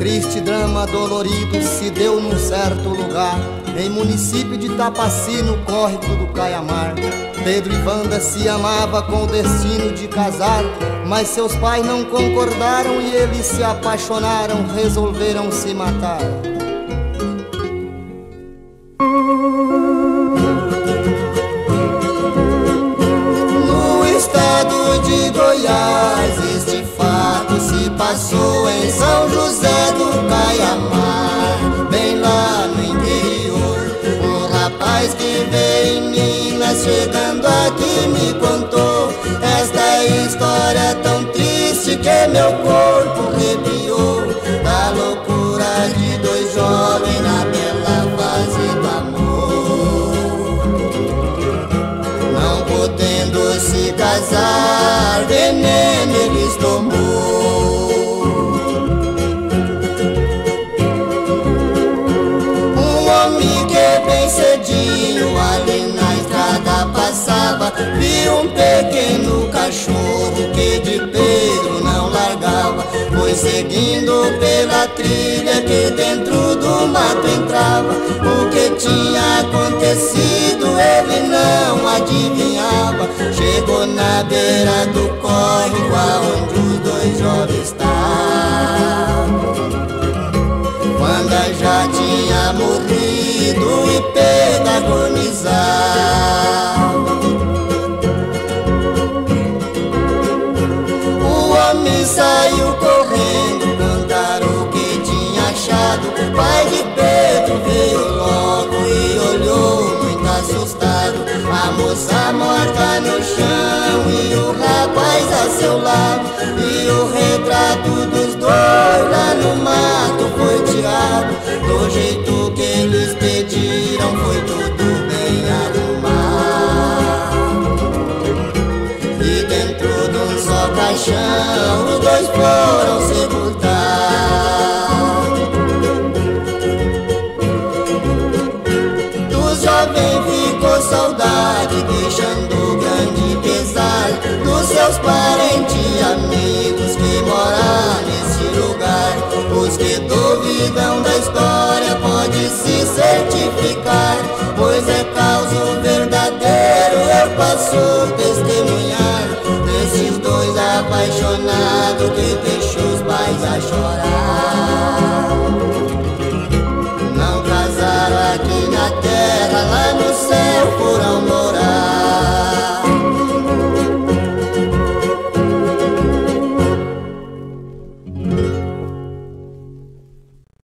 triste drama dolorido se deu num certo lugar, em município de Tapaci, no córrego do Caiamar. Pedro e Wanda se amavam com o destino de casar, mas seus pais não concordaram e eles se apaixonaram, resolveram se matar. No estado de Goiás, este fato se passou em São José do Caiamar, bem lá no interior. Um rapaz que veio em Minas, chegando aqui, me contou esta história tão triste que meu corpo arrepiou, da loucura de dois jovens na bela fase do amor. Não podendo se casar, veneno eles tomou. Que bem cedinho ali na estrada passava, viu um pequeno cachorro que de Pedro não largava. Foi seguindo pela trilha que dentro do mato entrava. O que tinha acontecido ele não adivinhava. Chegou na beira do córrego aonde os dois jovens estavam. Wanda já tinha morrido e Pedro agonizava. O homem saiu correndo contar o que tinha achado. O pai de Pedro veio logo e olhou muito assustado. A moça morta no chão e o rapaz a seu lado, e o retrato dos dois lá no mato foi tirado. Do jeito que eles pediram foi tudo bem arrumado, e dentro de um só caixão os dois foram sepultados. Do jovem ficou saudade, deixando grande pesar dos seus parentes e amigos que moram nesse lugar. Os que duvidam da história pode se certificar, pois é caso verdadeiro, eu posso testemunhar desses dois apaixonados que deixou os pais a chorar. Não casaram aqui na terra, lá no céu foram morar.